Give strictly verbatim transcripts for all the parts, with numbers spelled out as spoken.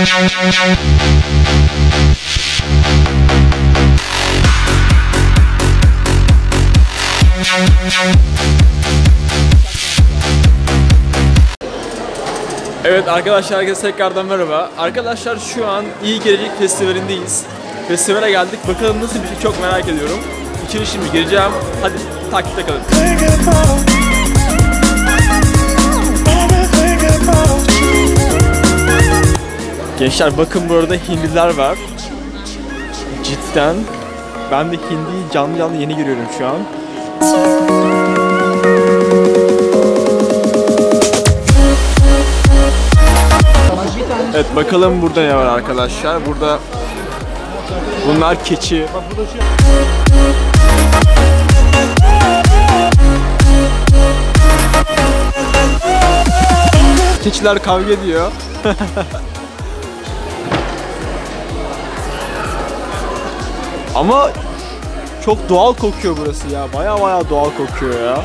Evet arkadaşlar, herkese tekrardan merhaba. Arkadaşlar şu an İyi Gelecek Festivali'ndeyiz. Festivale geldik. Bakalım nasıl bir şey, çok merak ediyorum. İçeri şimdi gireceğim. Hadi takipte kalın. Gençler bakın, burada Hintliler var. Cidden. Ben de Hindi'yi canlı canlı yeni görüyorum şu an. Evet bakalım burada ne var arkadaşlar. Burada bunlar keçi. Keçiler kavga ediyor. Ama çok doğal kokuyor burası ya. Baya baya doğal kokuyor ya.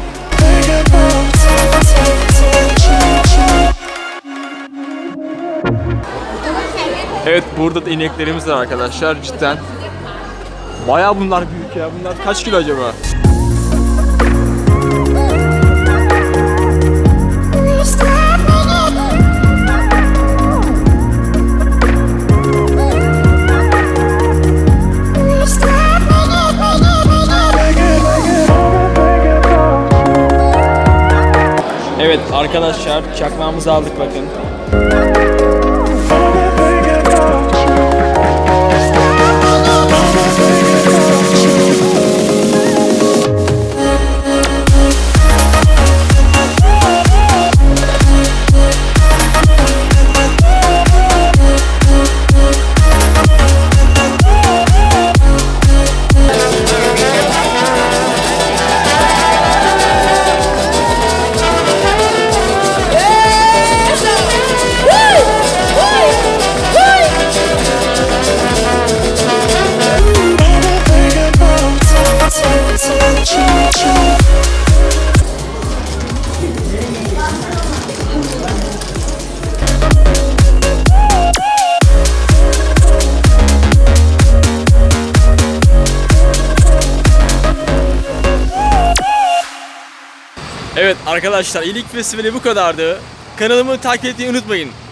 Evet, burada da ineklerimiz var arkadaşlar, cidden. Bayağı bunlar büyük ya. Bunlar kaç kilo acaba? Evet arkadaşlar, çakmağımızı aldık bakın. Evet arkadaşlar, İyilik Festivali bu kadardı. Kanalımı takip etmeyi unutmayın.